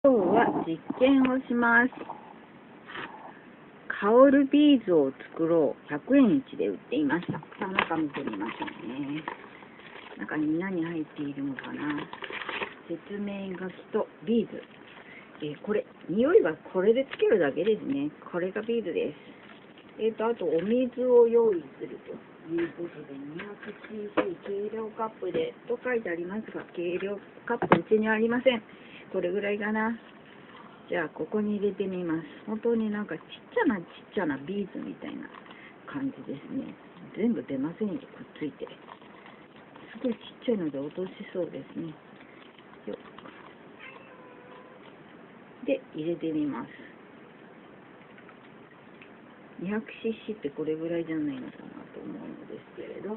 今日は実験をします。香るビーズを作ろう。100円市で売っていました。さあ、中見てみましょうね。中に何入っているのかな。説明書きとビーズ。これ、匂いはこれでつけるだけですね。これがビーズです。あと、お水を用意するということで、200cc 計量カップでと書いてありますが、計量カップうちにありません。これぐらいかな。じゃあ、ここに入れてみます。本当になんかちっちゃなビーズみたいな感じですね。全部出ませんよ、くっついて。すごいちっちゃいので落としそうですね。よっ。で、入れてみます。200cc ってこれぐらいじゃないのかなと思うのですけれど。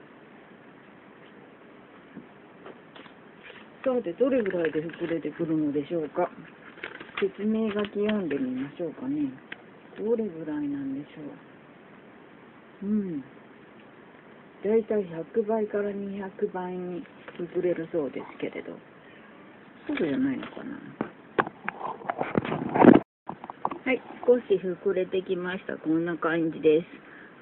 さて、どれぐらいで膨れてくるのでしょうか。説明書き読んでみましょうかね。どれぐらいなんでしょう。だいたい100倍から200倍に膨れるそうですけれど、そうじゃないのかな。はい、少し膨れてきました。こんな感じです。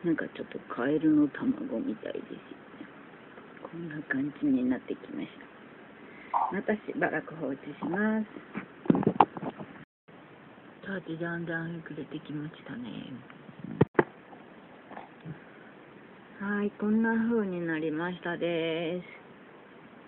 なんかちょっとカエルの卵みたいです。こんな感じになってきました。またしばらく放置します。さて、だんだん膨れてきましたね。はい、こんな風になりましたです。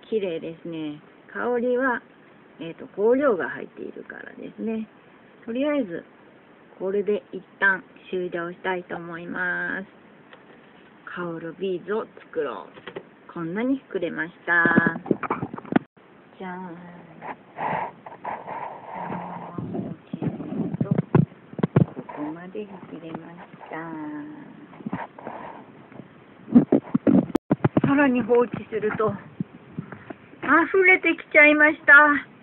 綺麗ですね。香りは、香料が入っているからですね。とりあえず、これで一旦終了したいと思います。香るビーズを作ろう。こんなに膨れました。じゃーん。ここまで膨れました。さらに放置すると溢れてきちゃいました。